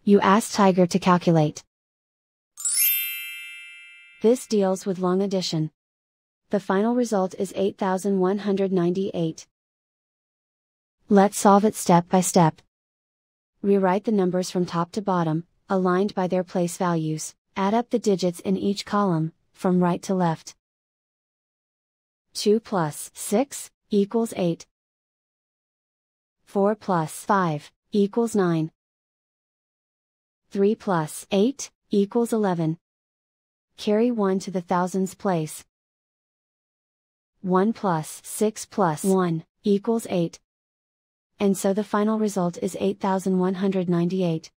You ask Tiger to calculate. This deals with long addition. The final result is 8,198. Let's solve it step by step. Rewrite the numbers from top to bottom, aligned by their place values, add up the digits in each column, from right to left. 2 plus 6 equals 8. 4 plus 5 equals 9. 3 plus 8 equals 11. Carry 1 to the thousands place. 1 plus 6 plus 1 equals 8. And so the final result is 8,198.